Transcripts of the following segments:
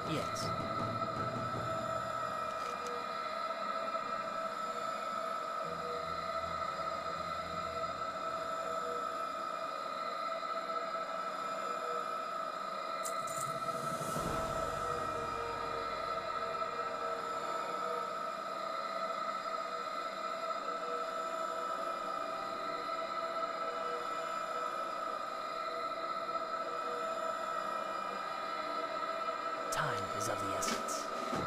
Yes. Time is of the essence.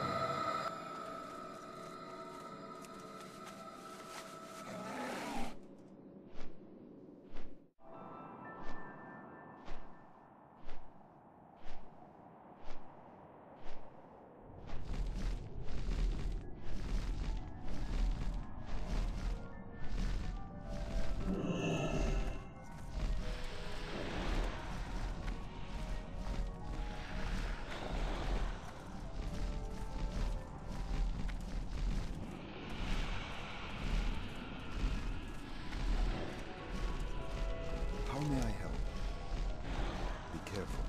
How may I help? Be careful.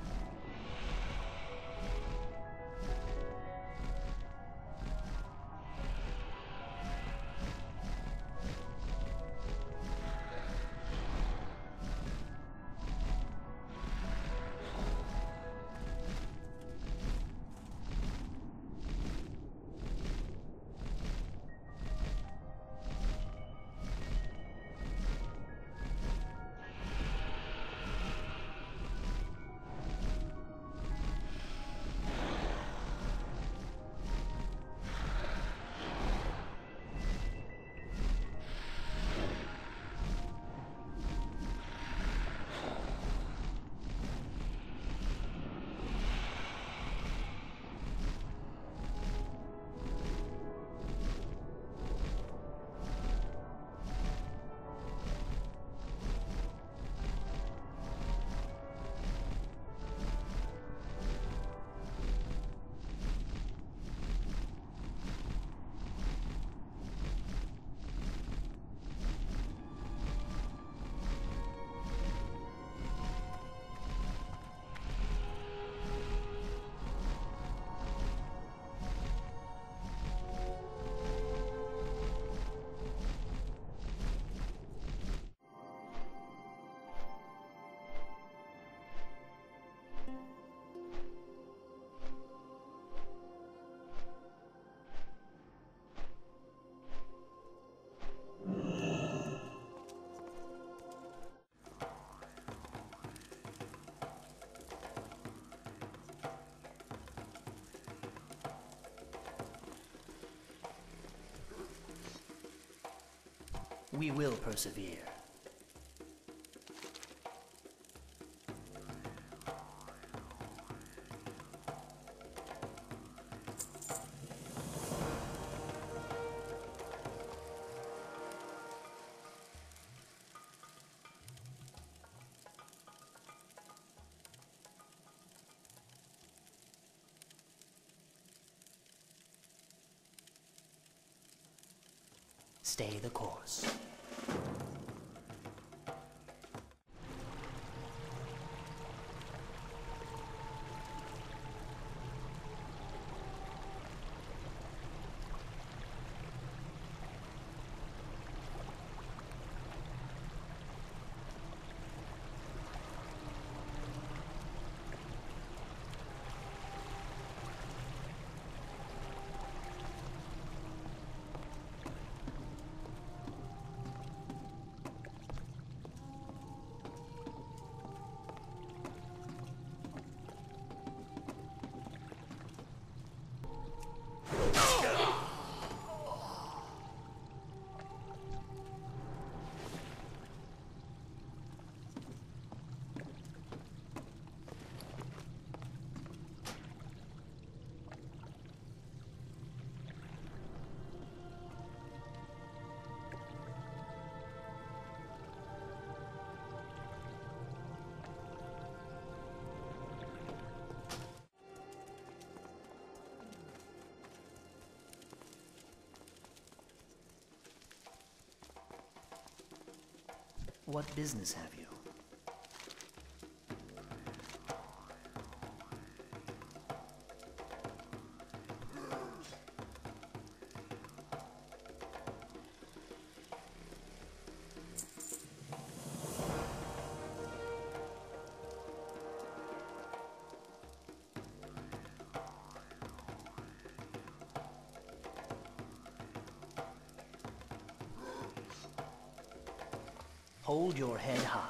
We will persevere. Stay the course. What business have you? Hold your head high.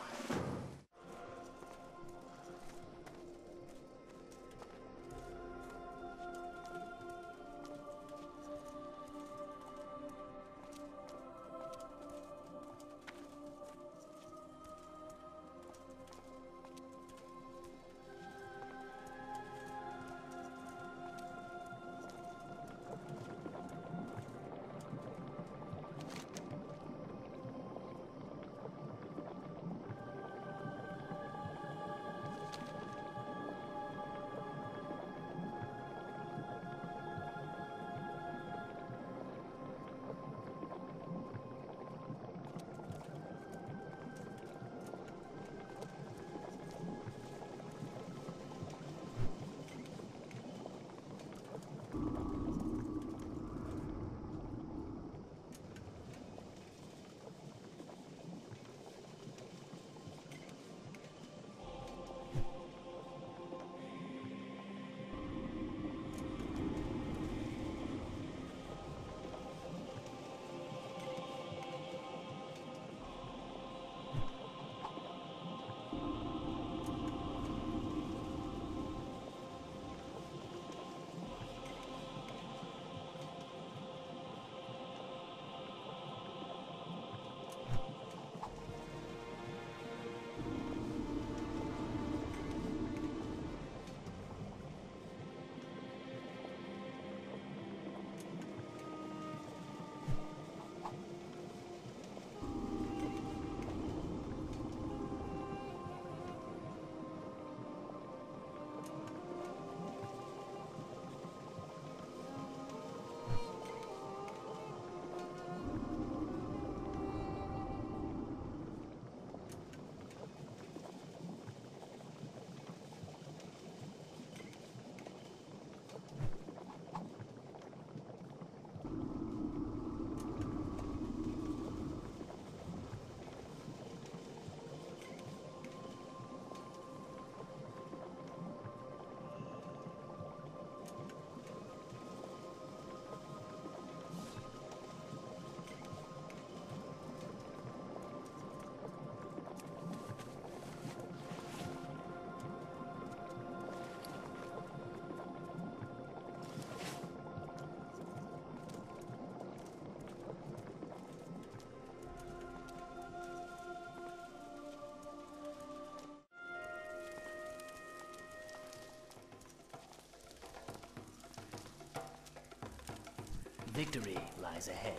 Victory lies ahead.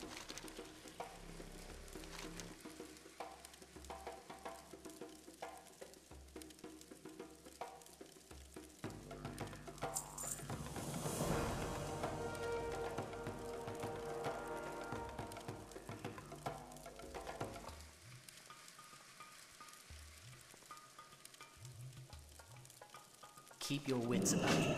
Keep your wits about you.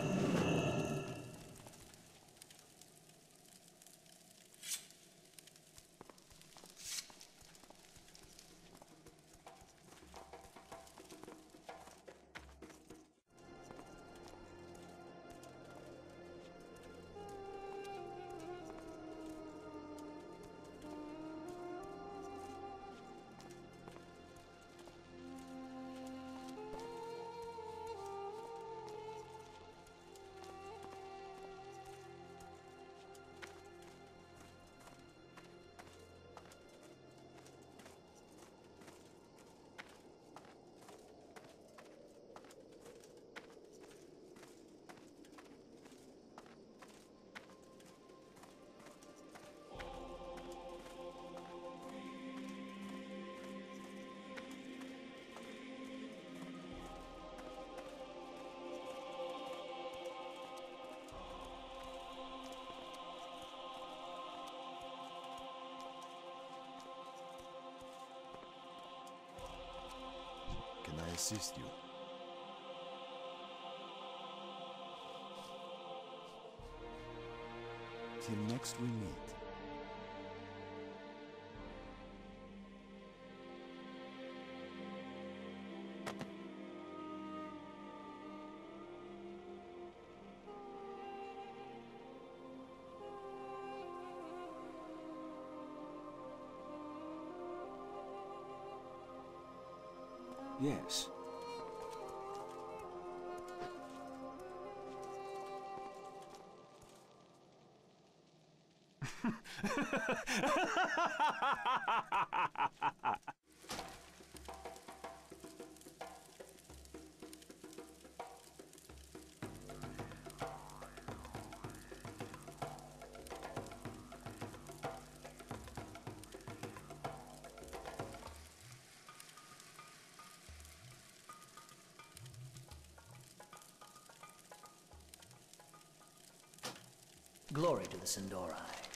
Can I assist you? Till next we meet. Yes. Glory to the Sindori.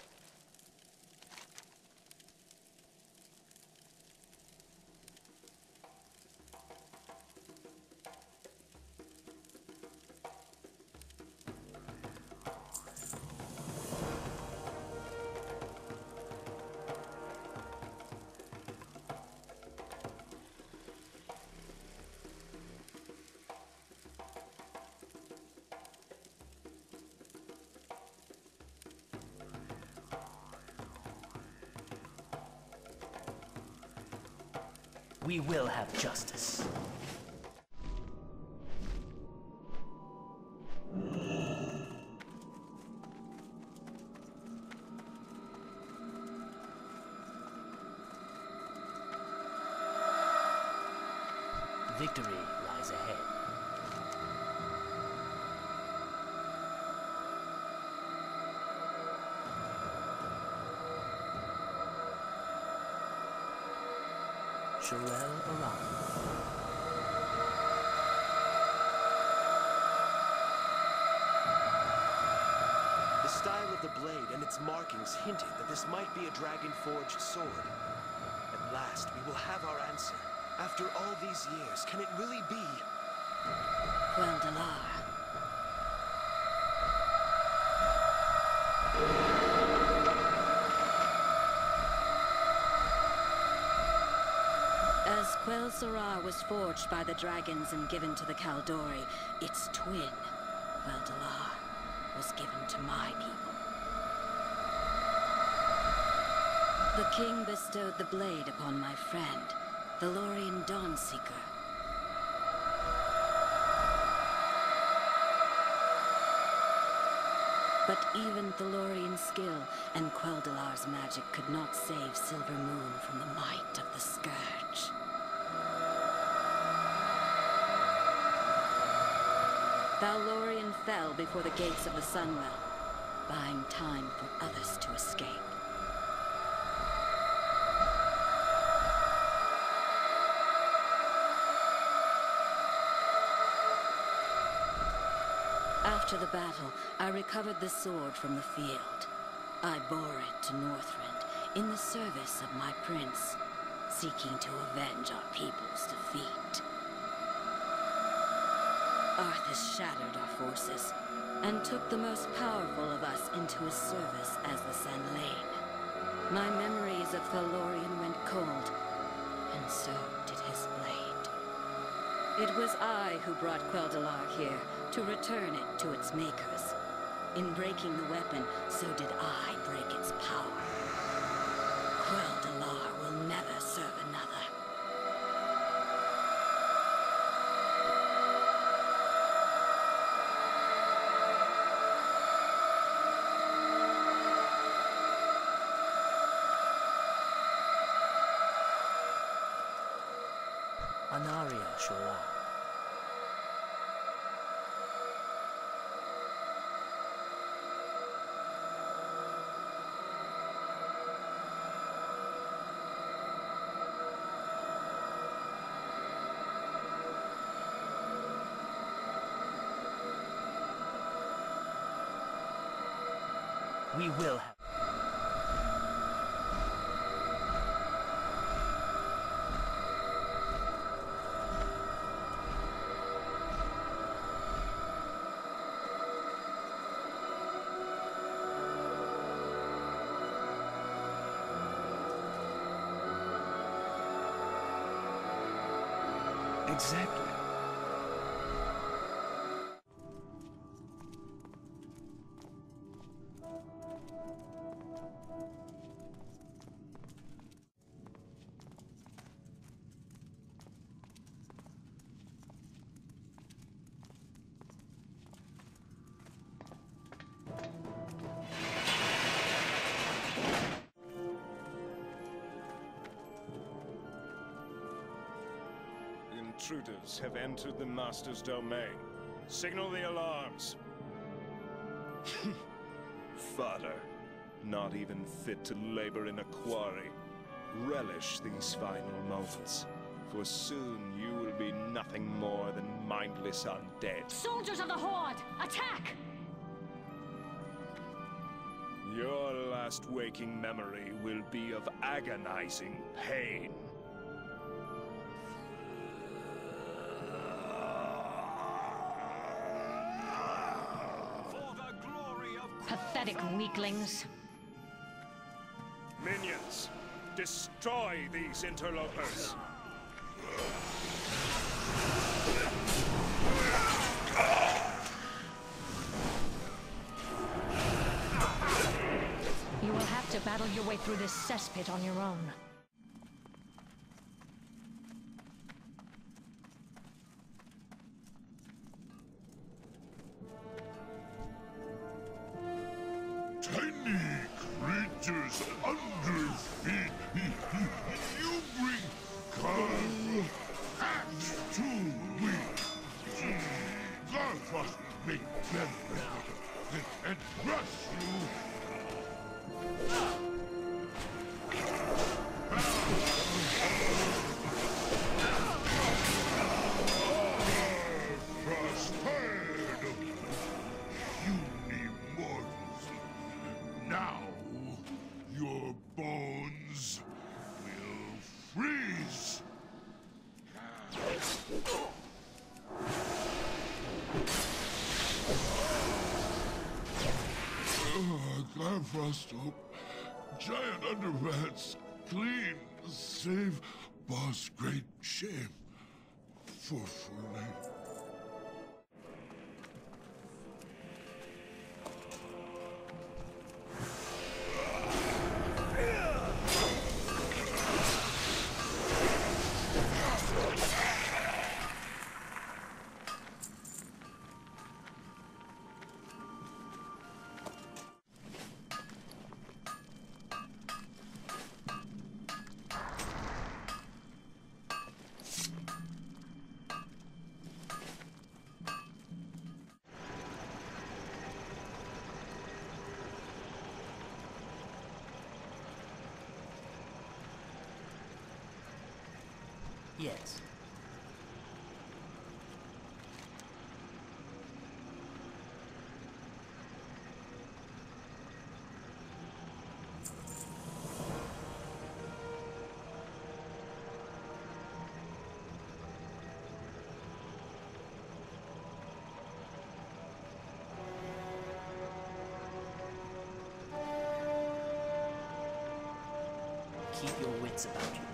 We will have justice. Victory lies ahead. Quel'Delar. The style of the blade and its markings hinted that this might be a dragon-forged sword. At last, we will have our answer. After all these years, can it really be? Quel'Delar. As Quel'Delar was forged by the dragons and given to the Caldori, its twin, Quel'Delar, was given to my people. The king bestowed the blade upon my friend, the Lorien Dawnseeker. But even Thalorian's skill and Quel'Delar's magic could not save Silver Moon from the might of the Scourge. Thalorian fell before the gates of the Sunwell, buying time for others to escape. After the battle, I recovered the sword from the field. I bore it to Northrend in the service of my prince, seeking to avenge our people's defeat. Arthas shattered our forces, and took the most powerful of us into his service as the San'lain. My memories of Thalorian went cold, and so did his blade. It was I who brought Quel'Delar here, to return it to its makers. In breaking the weapon, so did I break its power. Quel'Delar will never serve another. Anaria Shola. We will have. Exactly. intruders have entered the Master's domain. Signal the alarms. Fodder. Not even fit to labor in a quarry. Relish these final moments, for soon you will be nothing more than mindless undead. Soldiers of the Horde, attack! Your last waking memory will be of agonizing pain. For the glory of Pathetic weaklings. Minions, destroy these interlopers. You will have to battle your way through this cesspit on your own. Tiny creatures under feet. You bring calm acts too weak. Garfrost make them and crush you. Frostbite of puny mortals. Now your bones will freeze. Garfrost, giant underpants, clean, save boss, great shame for fooling. Yes. Keep your wits about you.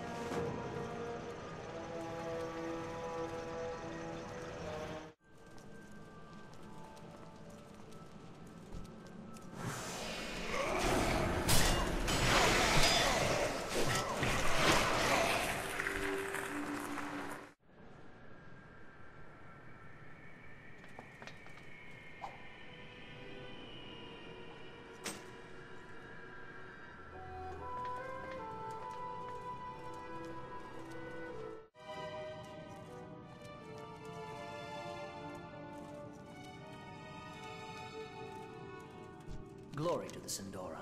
Glory to the Sindori.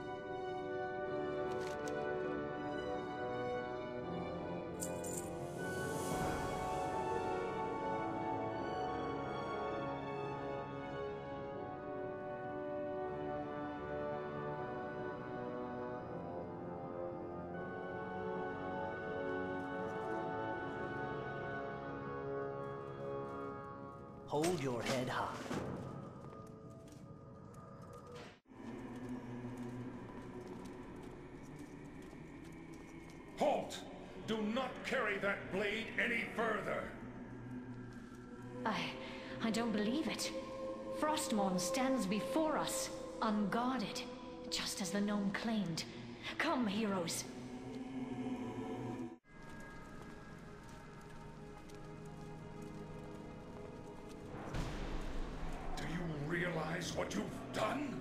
Hold your head high. Halt! Do not carry that blade any further! I don't believe it. Frostmourne stands before us, unguarded, just as the gnome claimed. Come, heroes. Do you realize what you've done?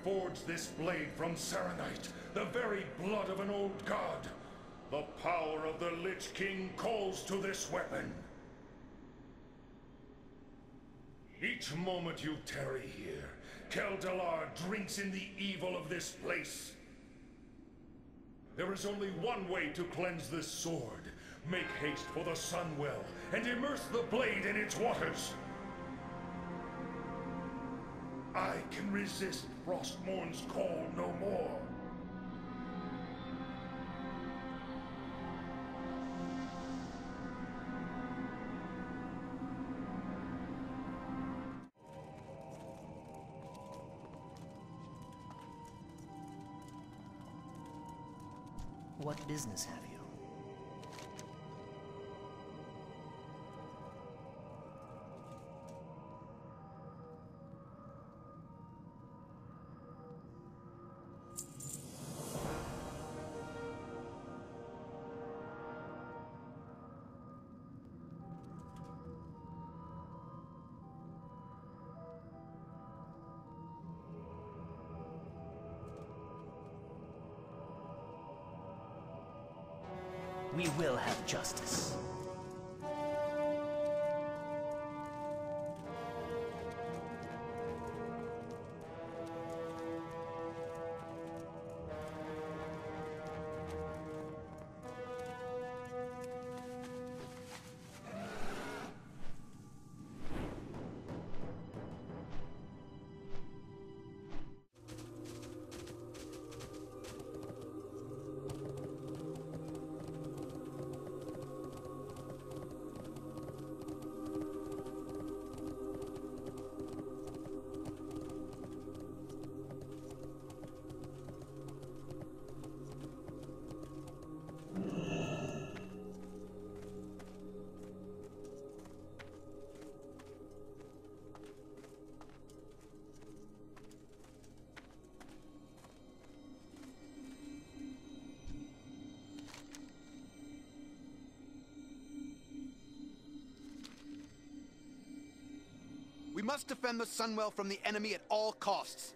forged this blade from Serenite, the very blood of an old god. The power of the Lich King calls to this weapon. Each moment you tarry here, Quel'Delar drinks in the evil of this place. There is only one way to cleanse this sword. Make haste for the Sunwell, and immerse the blade in its waters. I can resist Frostmourn's call no more. What business have you? We will have justice. We must defend the Sunwell from the enemy at all costs.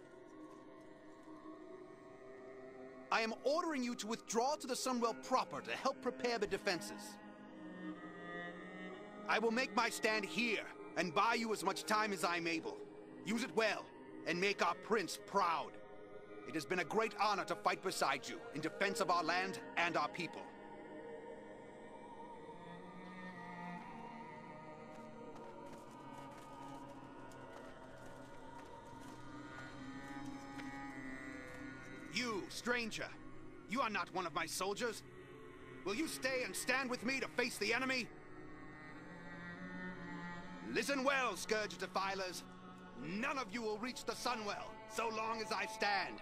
I am ordering you to withdraw to the Sunwell proper to help prepare the defenses. I will make my stand here and buy you as much time as I'm able. Use it well and make our prince proud. It has been a great honor to fight beside you in defense of our land and our people. You, stranger, you are not one of my soldiers. Will you stay and stand with me to face the enemy? Listen well, Scourge Defilers. None of you will reach the Sunwell so long as I stand.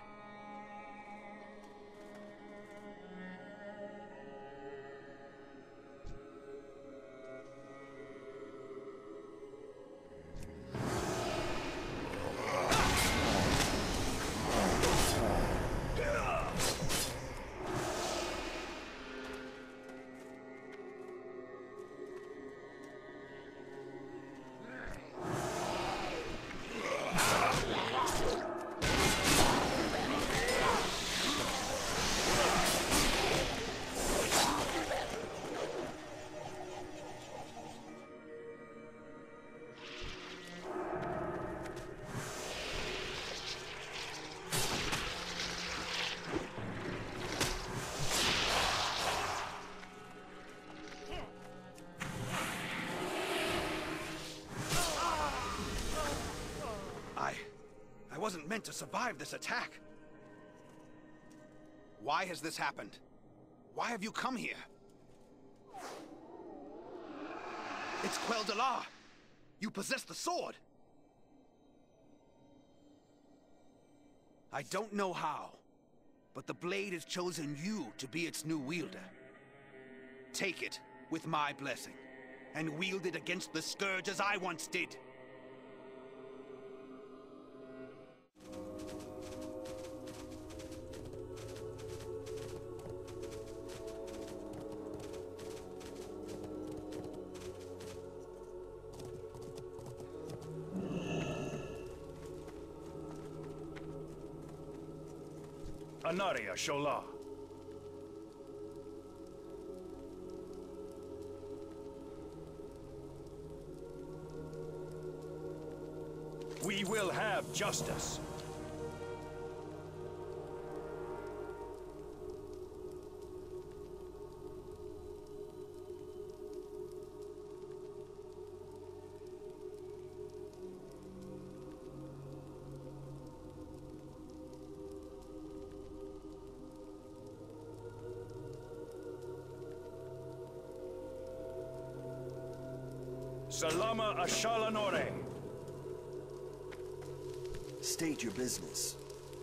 I wasn't meant to survive this attack. Why has this happened? Why have you come here? It's Quel'Delar! You possess the sword! I don't know how, but the blade has chosen you to be its new wielder. Take it, with my blessing, and wield it against the Scourge as I once did. Anaria Shola. We will have justice. Salama Ashalanore. State your business.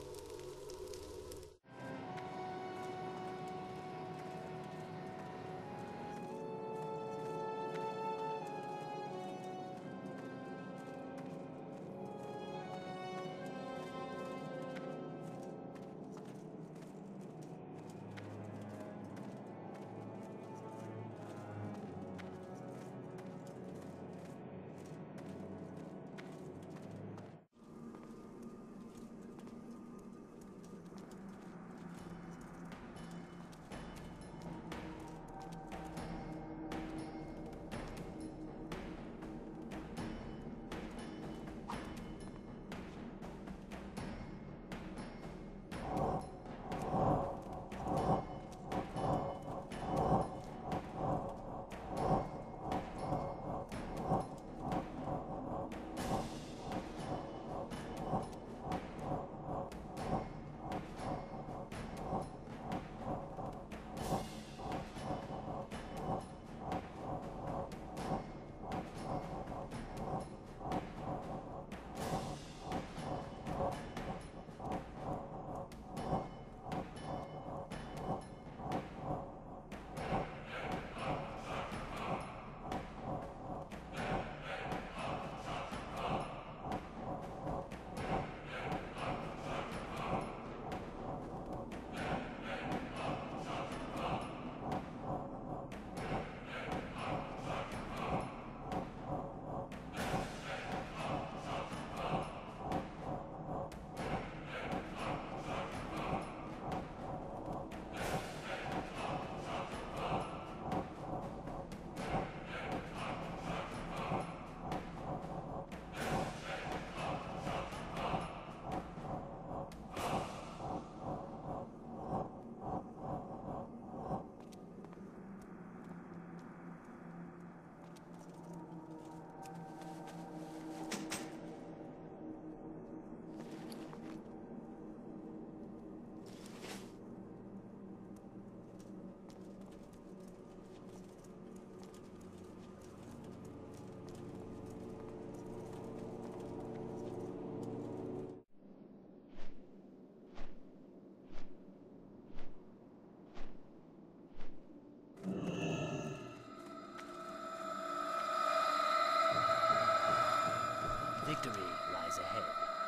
Victory lies ahead.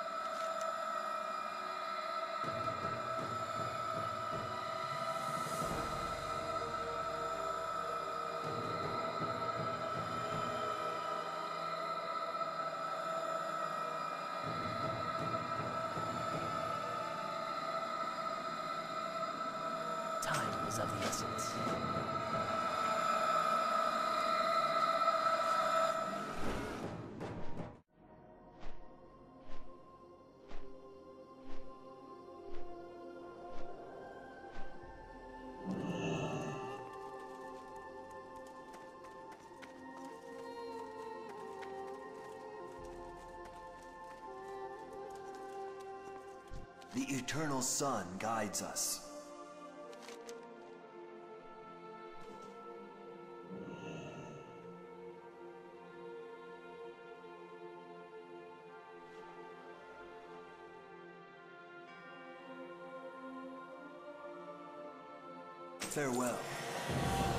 Time is of the essence. The eternal sun guides us. Farewell.